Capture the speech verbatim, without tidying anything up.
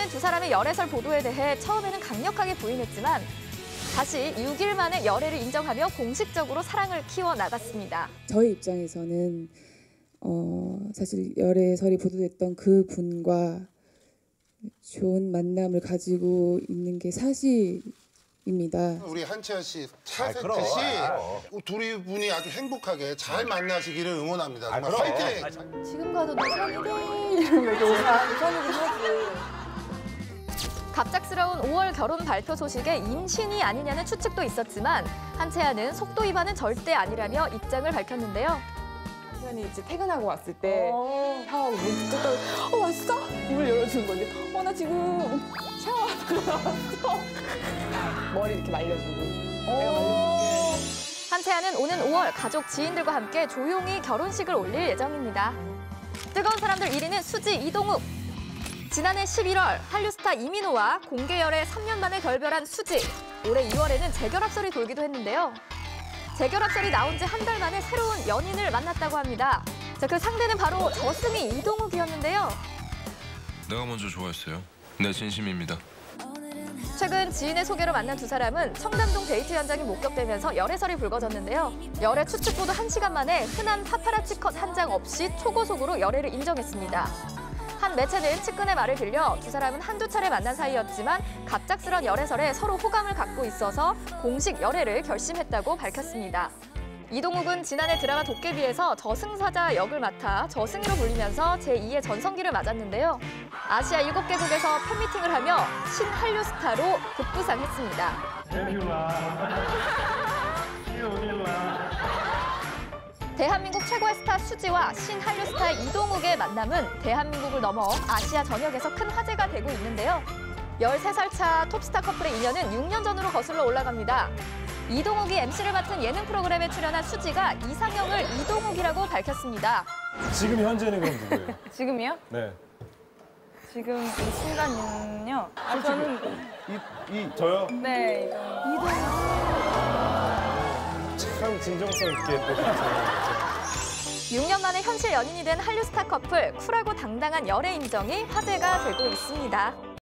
두 사람의 열애설 보도에 대해 처음에는 강력하게 부인했지만 다시 육 일 만에 열애를 인정하며 공식적으로 사랑을 키워나갔습니다. 저희 입장에서는 어, 사실 열애설이 보도됐던 그 분과 좋은 만남을 가지고 있는 게 사실입니다. 우리 한채연 씨 아, 그럼. 찾았듯이 아, 둘이 분이 아주 행복하게 잘 만나시기를 응원합니다. 아, 정말 그럼. 화이팅! 지금 가도 너 선이래 이러면 이렇게 선이긴 하지. 갑작스러운 오월 결혼 발표 소식에 임신이 아니냐는 추측도 있었지만 한채아는 속도 위반은 절대 아니라며 입장을 밝혔는데요. 남편이 이제 퇴근하고 왔을 때 샤워하고 문 뜯어 어 왔어? 문을 열어주는 거지. 어 나 지금 샤워하다가 나왔어. 머리 이렇게 말려주고. 내가 말려줄게. 한채아는 오는 오월 가족 지인들과 함께 조용히 결혼식을 올릴 예정입니다. 뜨거운 사람들 일 위는 수지 이동욱. 지난해 십일월 한류스타 이민호와 공개 열애 삼 년 만에 결별한 수지. 올해 이월에는 재결합설이 돌기도 했는데요. 재결합설이 나온 지 한 달 만에 새로운 연인을 만났다고 합니다. 자, 그 상대는 바로 저승이 이동욱이었는데요. 내가 먼저 좋아했어요. 네, 진심입니다. 최근 지인의 소개로 만난 두 사람은 청담동 데이트 현장이 목격되면서 열애설이 불거졌는데요. 열애 추측보도 한 시간 만에 흔한 파파라치 컷 한 장 없이 초고속으로 열애를 인정했습니다. 한 매체는 측근의 말을 빌려 두 사람은 한두 차례 만난 사이였지만 갑작스런 열애설에 서로 호감을 갖고 있어서 공식 열애를 결심했다고 밝혔습니다. 이동욱은 지난해 드라마 도깨비에서 저승사자 역을 맡아 저승으로 불리면서 제이의 전성기를 맞았는데요. 아시아 일곱 개국에서 팬미팅을 하며 신한류 스타로 급부상했습니다. 대한민국 최고의 스타 수지와 신한류 스타 이동욱의 만남은 대한민국을 넘어 아시아 전역에서 큰 화제가 되고 있는데요. 열세 살 차 톱스타 커플의 인연은 육 년 전으로 거슬러 올라갑니다. 이동욱이 엠씨를 맡은 예능 프로그램에 출연한 수지가 이상형을 이동욱이라고 밝혔습니다. 지금 현재는 그럼 누구예요? 지금이요? 네. 지금 이 순간은요. 아, 저는 이, 이 저요? 네, 이거. 참 진정성 있게 또 같아요. 육 년 만에 현실 연인이 된 한류 스타 커플, 쿨하고 당당한 열애 인정이 화제가 되고 있습니다.